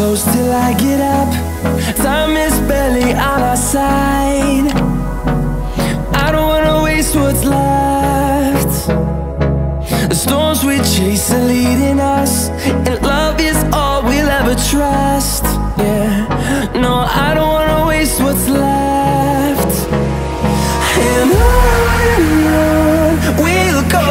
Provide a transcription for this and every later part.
close till I get up. Time is barely on our side. I don't wanna waste what's left. The storms we chase are leading us, and love is all we'll ever trust. Yeah, no, I don't wanna waste what's left. And on we'll go,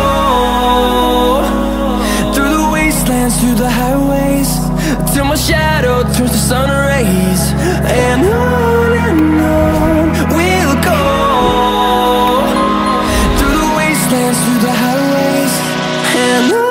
through the wastelands, through the highways, till my shadow turns to sun rays. And on we'll go, through the wastelands, through the highways, and on we'll go.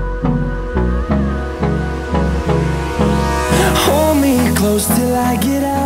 Till I get out.